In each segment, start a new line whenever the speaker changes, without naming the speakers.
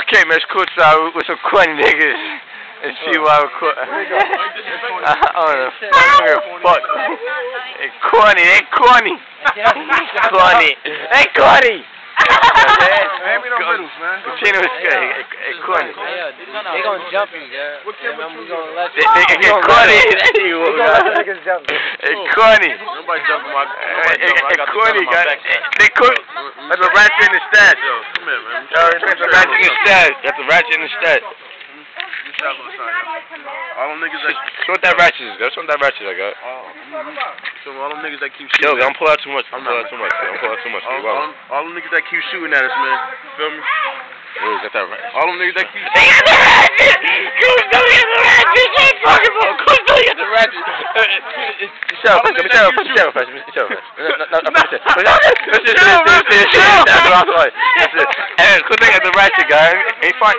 came as coach with some corny niggas and see why we're caught. I don't know. Fuck. Hey, corny. Hey, corny. Corny. Hey, corny.
Hand me no riddles, man.
Continue with good. Hey, corny.
They gonna jump you, yeah. We gonna let you.
Hey, corny.
We gonna let the niggas jump you.
Hey, corny.
Nobody jumping my.
Hey, corny, got it. They cook. That's a ratchet in the stat.
Yo, come here, man.
That's a ratchet in the stat. That's a ratchet in the stat.
All them niggas that.
Show what that ratchet is. Show what that ratchet I got.
So all them niggas that keep
Yo,
shooting.
don't pull out too much. Don't pull out too much. Don't pull out too much.
All them niggas that keep shooting at us, man. Feel me?
Yo, got that ratchet.
All them niggas that keep.
They got the ratchet! Coach, don't get the ratchet! Talking about Coach, don't get the ratchet! Shut up, shut up. Hey, Coach, they got the ratchet, guys. Ain't fine.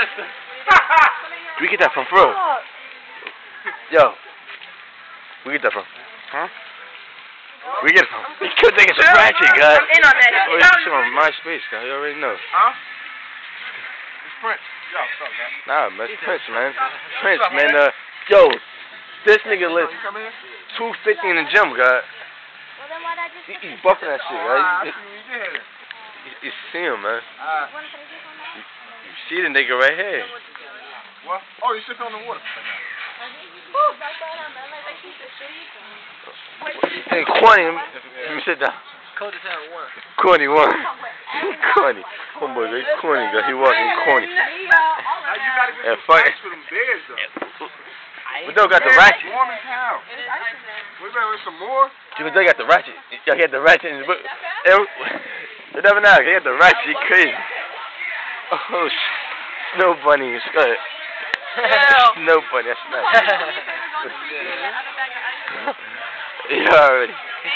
We get that from bro. Yo. We get that from. Huh? We get it from. You could think it's a ratchet, guys.
I'm in on that shit.
It's on MySpace, guys. You already know.
Huh? It's Prince. Yo, what's up, man?
Nah, man. It's Prince, man. Prince, man. Yo, this nigga lives 250 in the gym, guys. He's buffing that shit, guys. You see him, man. You see the nigga right here.
What? Oh, you sitting on the water.
Hey, corny, let me sit down. Corny won. Corny. Homeboy, he's corny, guy. He walking corny.
Yeah,
fuck.
For them bears, though.
We don't got the ratchet.
Warm in town. We better with some more.
You got the ratchet. Y'all got the ratchet in his book. You never know. He got the ratchet. He crazy. Oh, Snow Bunny is good. Snow Bunny, that's nice. Yeah, already.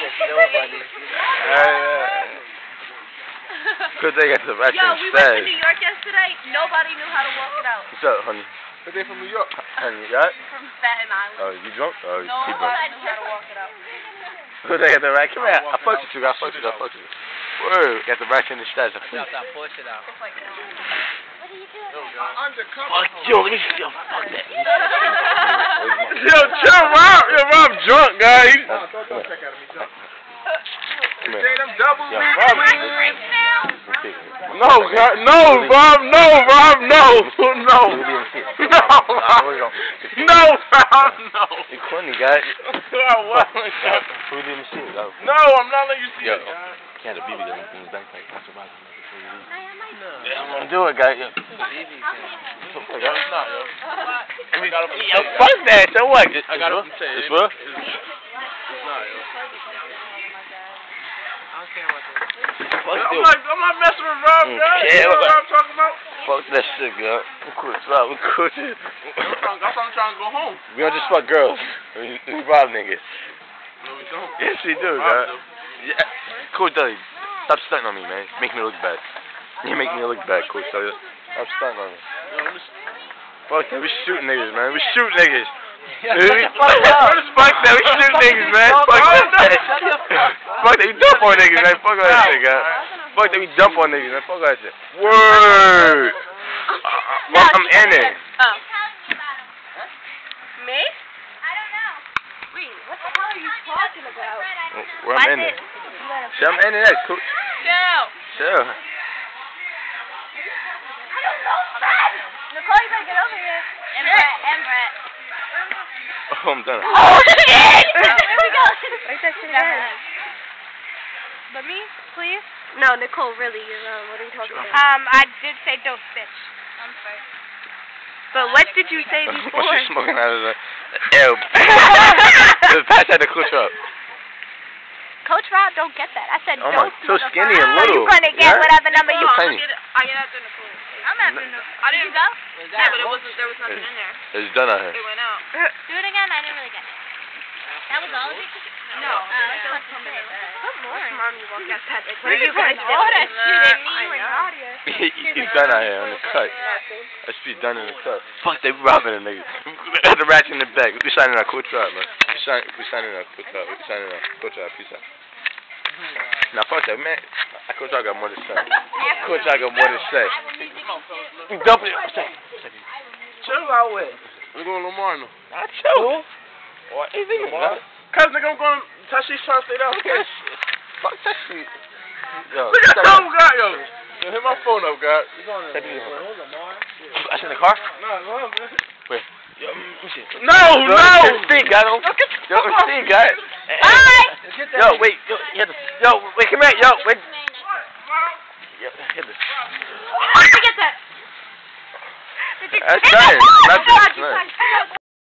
Cause they got the ratchet in
we
the
went to
stash.
New York yesterday. Nobody knew how to walk it out.
What's up, honey?
But they from New York.
Honey, you got it?
From Staten Island.
Oh, you drunk? Oh, you
Nobody
drunk?
knew how to walk it out.
Cause they got the ratchet. Come here. I fucked with you. I fucked with you. Word. Got the ratchet in the stash.
Push it out.
Fuck, yo, let me see. Yo, fuck that. Yo, chill, Rob. Yo, Rob drunk, guys.
Don't check out of me, John.
Come
Say
here.
them double
Yo,
wings.
Rob.
No, God, no, Rob, no, Rob, no, no. No, Rob, no.
You corny, guy.
What?
Who did you see?
No, I'm not letting you see
Yo.
it, guys.
Can't have a BB gun in his backpack. That's a rocket before you leave. Yeah, I'm gonna do it, guy. Yo. Fuck that. So what?
I got it.
It's what?
It's not, yo. I'm not messing with Rob, guys.
Yeah,
You know what I'm talking about?
Fuck that shit, girl. I'm cool. Rob, we cool.
That's why I'm trying to go home.
We don't just fuck girls. We rob niggas.
No, we don't.
Yes, we do, girl. Yeah. Cool, Dudley. Stop stunting on me, man. Make me look bad. You make me look bad, Cool. Stop stunting on me. Fuck that. We shoot niggas, man. We shoot niggas. Fuck that. We shoot niggas, man. Fuck that. Fuck that. We dump on niggas, man. Fuck all that shit, guys. Fuck that. We dump on niggas, man. Fuck all that shit. Word. I'm in it.
Oh. Me? I don't know. Wait, what the hell are you talking about?
Where I'm in it. See, I'm in it. Cool.
Chill.
Chill.
Nicole, you better get over here. And Brett.
Oh, I'm done.
Oh, shit! There we go. Write that shit again. But me, please? No, Nicole, really. What are you talking about? I did say dope, bitch. I'm sorry. But what did you say before?
What's she smoking out of the air? Pass that to Coach Rob.
Coach Rob don't get that. I said
Oh
dope.
my, so skinny and little.
You're gonna get whatever number you want.
Tiny.
I get after Nicole. I'm after Nicole. I didn't go? Yeah, but there was nothing in there.
It's done out here.
It went out. Do it again? I didn't really get it. That was all of it? No. Good morning. Mom, you won't get that. What are you guys doing? All that shit in me when Nadia.
He's done out here on the cut. That should be done in the cut. Fuck, they robbing the niggas. The ratchet in the back. We signing our Coach Rob, man. We signing our Coach Rob. We signing our Coach Rob. Peace out. Now fuck that, man. Coach Rob got more to say. Coach Rob got more to say. You dumping it.
Chill out with.
We're going to Lamar now.
Not chill. What is it?
Cause nigga, I'm going. Tashi's trying to stay down.
Fuck that shit. Yo,
look at that guy, yo. Hit my phone up, God.
You going to Lamar?
I in the car?
No.
Wait. Yo, let me see.
No.
See, guy. Yo, see, guy. Yo, wait. Yo, wait, come here. Yo, wait. Yo, hit this.
Get that.
That's nice. That's nice.